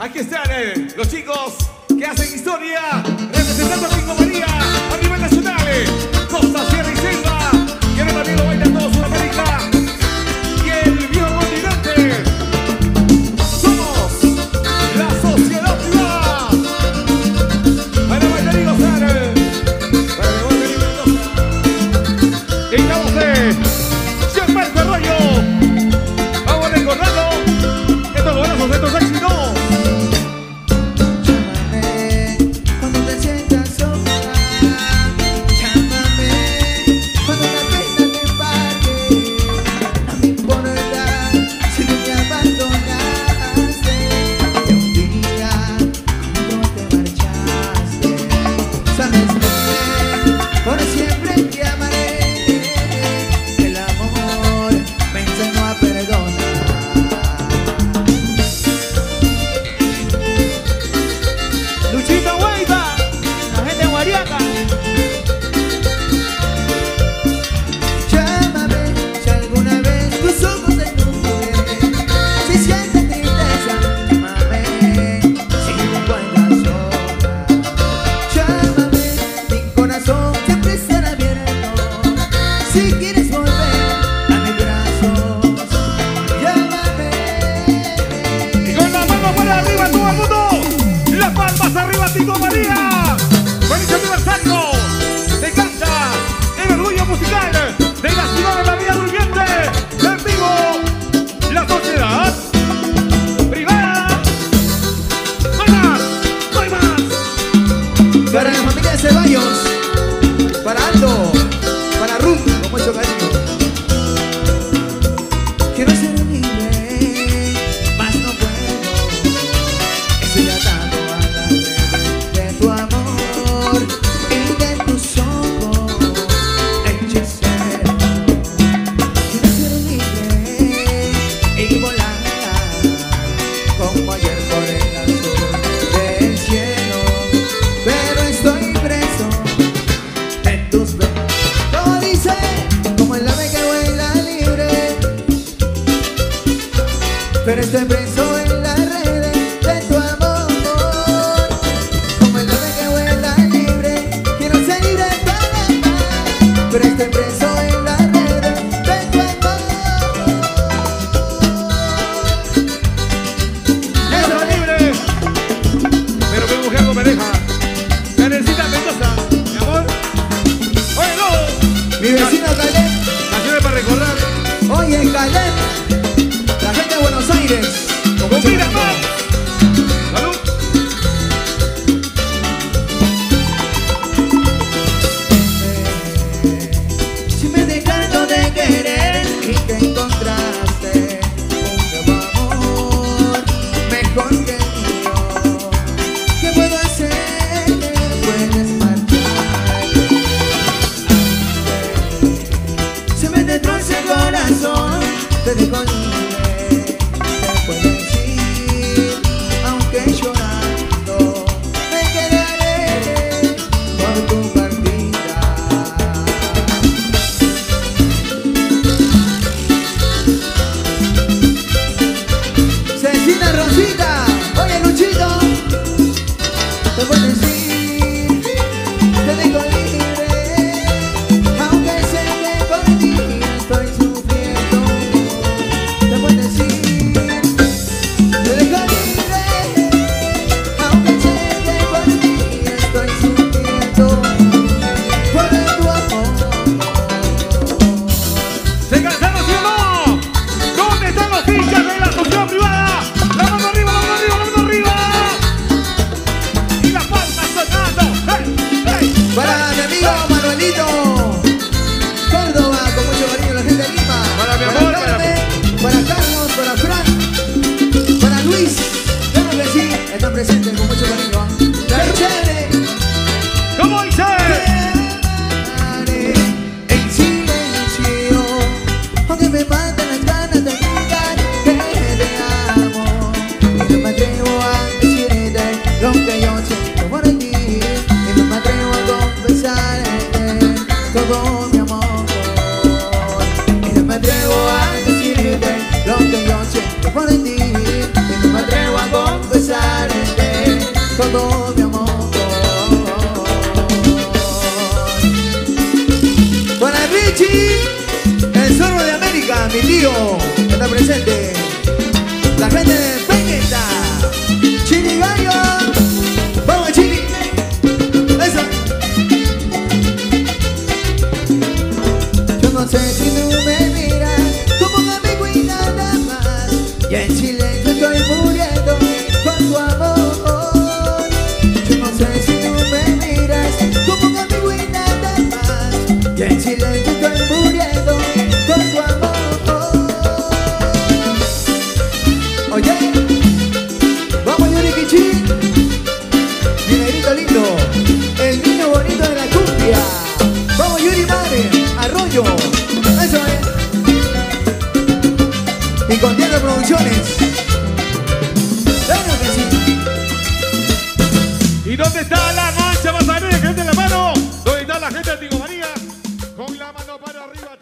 Aquí están los chicos que hacen historia, representando a Pingo María a nivel nacional. Costa, Sierra y Selva, y ahora también lo bailan todo Sudamérica y el viejo continente. Somos la sociedad privada para bailar y gozar. Para bailar y gozar. Y la voz de Gianmarco Arroyo. Vamos recordando estos golazos, estos éxitos. Pingo María, feliz aniversario, te canta el orgullo musical de la ciudad de la Villa Durmiente, en vivo, la sociedad privada. No hay más, no hay más. Para la familia de Ceballos, para Aldo, para Ruth, con mucho cariño. Quiero ser libre, mas no puedo, estoy atado a la red de tu amor y de tus ojos hechicero. Quiero ser libre y volar como ayer por el azul del cielo, pero estoy preso de tus besos. Todo dice como el ave que vuela libre, pero estoy preso en las redes de tu amor. Como el ave que vuela libre, quiero ser libre para amar, pero estoy preso en las redes de tu amor. Eso libre, pero mi mujer no me deja. Karencita Mendoza, mi amor. Oye, no. Mi vecino Caleb, Canciones para recordar. oye Caleb, la gente de Buenos Aires, con mucho Mira, cariño. más. Salud. Si me dejaron de querer y te encontraste un nuevo amor mejor que el mío, ¿qué puedo hacer? Puedes marcharte. Se me destroza el corazón, te dejo libre, te puedes ir, aunque llorando me quedaré por tu partida. Cecina Rosita, oye Luchito, te puedes ir, te dejo libre, aunque sé que por ti estoy sufriendo. Te puedes ir, te dejo libre, aunque sé que por ti estoy sufriendo, por tu amor. ¿Se cansaron, sí o no? ¿Dónde están los hinchas de la sociedad privada? La mano arriba, la mano todo mi amor. Para Richie, el zorro de América, mi tío, que está presente. La gente de Peñeta, Chili Gallo, vamos Chili, eso. Yo no sé si tú me miras como un amigo y nada más, y en silencio estoy muriendo por tu amor. Yo no sé si tú me miras como un amigo y nada más, y en silencio estoy muriendo por tu amor. Oye, vamos Yuri Kichi, mi negrito lindo, el niño bonito de la cumbia. Vamos Yuri Madre, Arroyo, eso es. Y con Diana Producciones. Claro que sí. ¿Y dónde está la mancha Mazané? Gente en la mano. ¿Dónde está la gente de Tingo María? Con la mano para arriba.